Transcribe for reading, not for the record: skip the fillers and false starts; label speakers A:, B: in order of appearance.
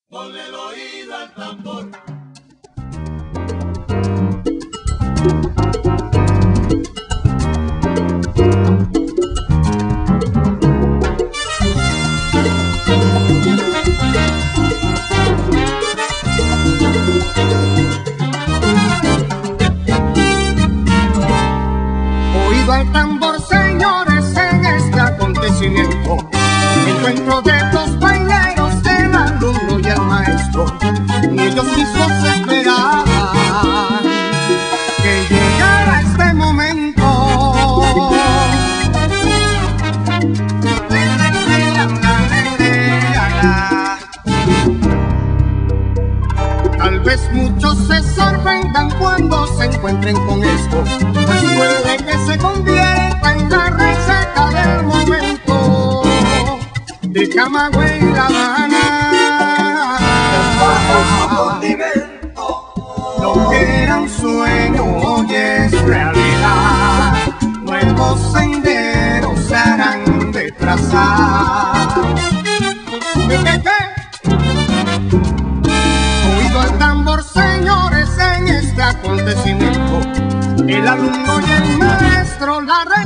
A: Ponle el oído al tambor.
B: Oído al tambor, señores, en este acontecimiento, encuentro de dos baileros, el alumno y el maestro, y ellos mismos esperaban que llegara este momento. Tal vez muchos se sorprendan cuando se encuentren con esto, pues puede que se convierta en la receta del momento de Camagüey y La Habana. Lo que era un sueño hoy es realidad, nuevos senderos se harán de trazar. Oído el tambor, señores, en este acontecimiento, el alumno y el maestro, la